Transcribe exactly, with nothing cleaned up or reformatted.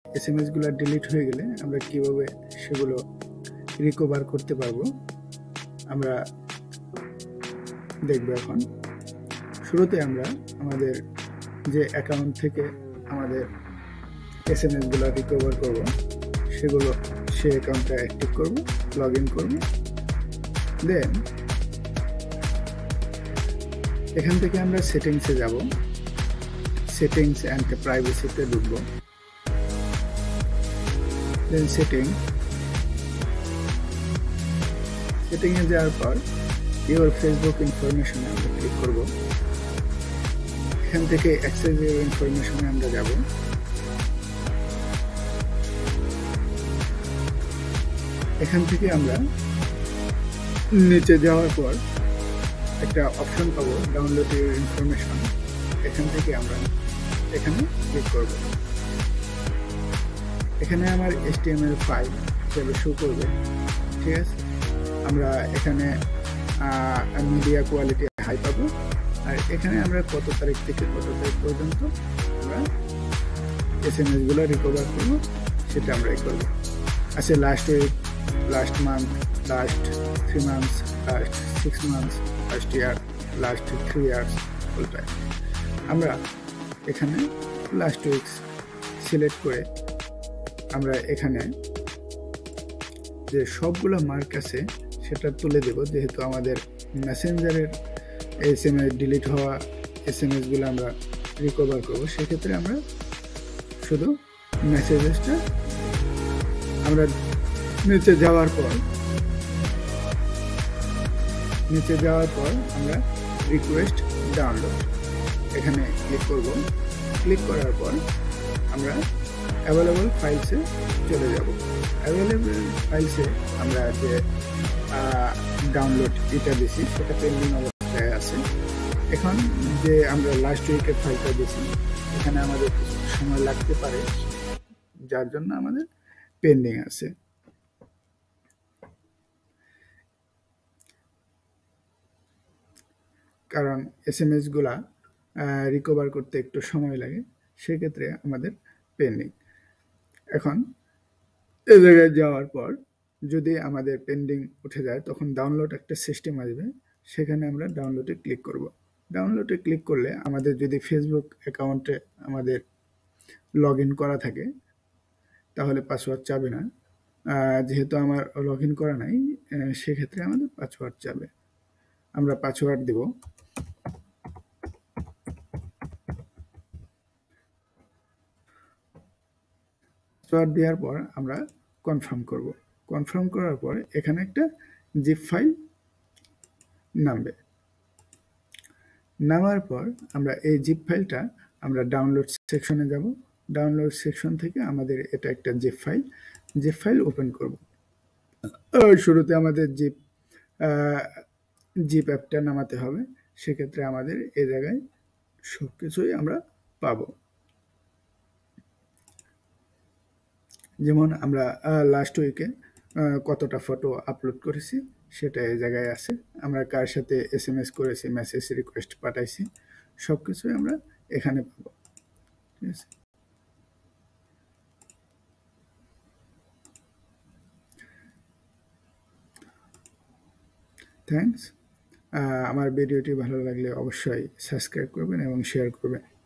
SMS গুলো delete হয়ে গেলে আমরা কিভাবে সেগুলো রিকভার করতে পারবো আমরা দেখব। এখন শুরুতে আমরা আমাদের যে অ্যাকাউন্ট থেকে আমাদের এসএমএস গুলো রিকভার করব সেগুলো সে অ্যাকাউন্টটা অ্যাক্টিভ করব, লগ ইন করব। দেন এখান থেকে আমরা সেটিংসে যাব, সেটিংস অ্যান্ড প্রাইভেসিতে ঢুকবো। দেন সেটিং সেটিংয়ে যাওয়ার পর ইওর ফেসবুক ইনফরমেশনে আমরা ক্লিক করব। এখান থেকে অ্যাক্সেস ইওর ইনফরমেশনে আমরা যাব। এখান থেকে আমরা নিচে যাওয়ার পর একটা অপশন পাবো ডাউনলোড ইওর ইনফরমেশন। এখান থেকে আমরা এখানে ক্লিক করব। এখানে আমার এইচটিএমএল ফাইল হিসেবে শো করবে, ঠিক আছে। আমরা এখানে মিডিয়া কোয়ালিটি হাই পাবো, আর এখানে আমরা কত তারিখ থেকে কত তারিখ পর্যন্ত আমরা এসএমএস গুলো রিকভার করবো সেটা আমরা করবো। আচ্ছা, last week, last month, last three months, last six months, last year, last three years, full time. আমরা এখানে লাস্ট উইকস সিলেক্ট করে আমরা এখানে যে সবগুলো মার্ক আছে সেটা তুলে দেব, যেহেতু আমাদের মেসেঞ্জারের এসএমএস ডিলিট হওয়া এসএমএস গুলো আমরা রিকভার করবো। সেক্ষেত্রে আমরা শুধু মেসেজেসটা আমরা নিচে যাওয়ার পর নিচে যাওয়ার পর আমরা রিকোয়েস্ট ডাউনলোড এখানে ক্লিক করব। ক্লিক করার পর আমরা অ্যাভেলেবল ফাইলসে চলে যাব। অ্যাভেলেবল ফাইলসে আমরা যে ডাউনলোড এটা দিছি সেটা পেন্ডিং অবস্থায় আছে। এখন যে আমরা লাস্ট উইকের ফাইলটা দিছি এখানে আমাদের কিছু সময় লাগতে পারে, যার জন্য আমাদের পেন্ডিং আছে। কারণ এসএমএস গুলা রিকভার করতে একটু সময় লাগে, সেক্ষেত্রে আমাদের পেন্ডিং। এখন এই জায়গায় যাওয়ার পর যদি আমাদের পেন্ডিং উঠে যায় তখন ডাউনলোড একটা সিস্টেম আসবে, সেখানে আমরা ডাউনলোডে ক্লিক করব। ডাউনলোডে ক্লিক করলে আমাদের যদি ফেসবুক অ্যাকাউন্টে আমাদের লগ ইন করা থাকে তাহলে পাসওয়ার্ড চাবে না। যেহেতু আমার লগ ইন করা নাই সেক্ষেত্রে আমাদের পাসওয়ার্ড চাবে। আমরা পাসওয়ার্ড দেব। পাসওয়ার্ড দেওয়ার পর আমরা কনফার্ম করব। কনফার্ম করার পর এখানে একটা জিপ ফাইল নামবে। নামার পর আমরা এই জিপ ফাইলটা আমরা ডাউনলোড সেকশনে যাব। ডাউনলোড সেকশন থেকে আমাদের এটা একটা zip file zip file open করব। শুরুতে আমাদের জিপ জিপ অ্যাপটা নামাতে হবে, সেক্ষেত্রে আমাদের এই জায়গায় সব কিছুই আমরা পাবো। যেমন আমরা লাস্ট উইকে কতটা ফটো আপলোড করেছি সেটা এই জায়গায় আছে। আমরা কার সাথে এসএমএস করেছি, মেসেজ রিকোয়েস্ট পাঠাইছি, সব কিছুই আমরা এখানে পাবো, ঠিক আছে। থ্যাংকস। আমার ভিডিওটি ভালো লাগলে অবশ্যই সাবস্ক্রাইব করবেন এবং শেয়ার করবেন।